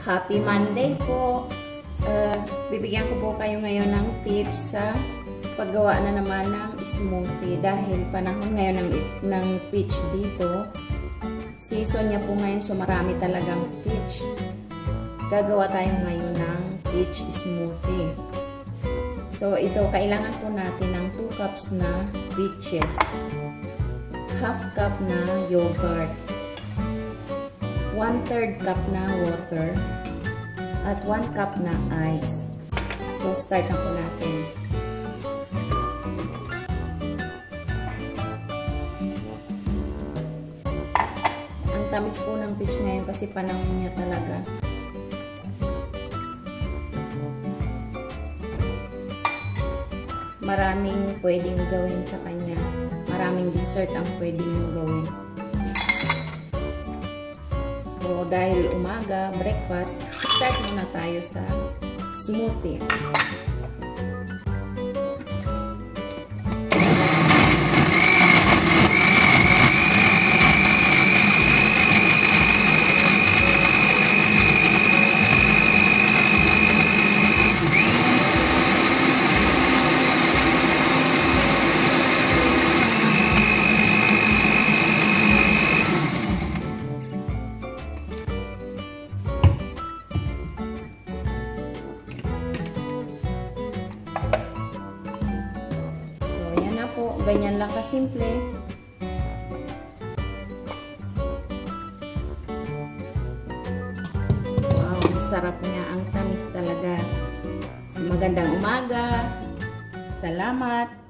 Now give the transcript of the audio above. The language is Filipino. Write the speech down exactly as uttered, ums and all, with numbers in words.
Happy Monday po! Uh, bibigyan ko po kayo ngayon ng tips sa paggawa na naman ng smoothie. Dahil panahon ngayon ng, ng peach dito, season niya po ngayon, so marami talagang peach. Gagawa tayo ngayon ng peach smoothie. So ito, kailangan po natin ng two cups na peaches, half cup na yogurt, one third cup na water, at one cup na ice. So, start na po natin. Ang tamis po ng peach ngayon kasi panahon niya talaga. Maraming pwedeng gawin sa kanya. Maraming dessert ang pwedeng gawin. So, dahil umaga, breakfast, start muna tayo sa smoothie. Ganyan lang kasimple. Wow, sarap niya. Ang tamis talaga. Magandang umaga. Salamat.